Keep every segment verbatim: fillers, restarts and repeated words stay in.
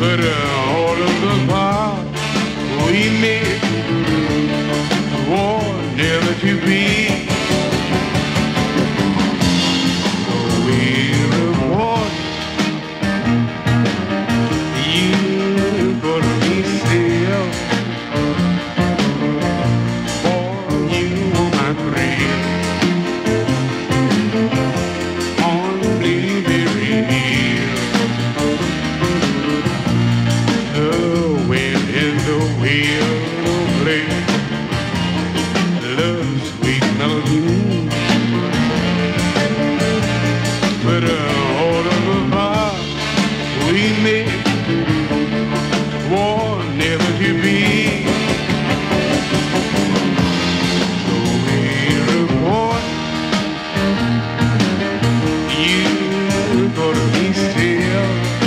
but uh, all of the part we made war never to be. So we report you for me still, for you are my friend on Blueberry Hill. The wind and the wheel play love's sweet melody, but uh, all of the part we made war never to be. So we report you for me still,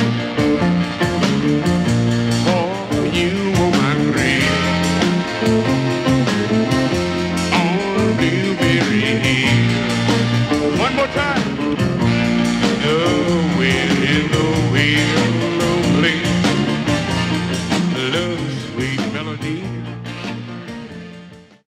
for you are my friend on Blueberry Hill. One more time.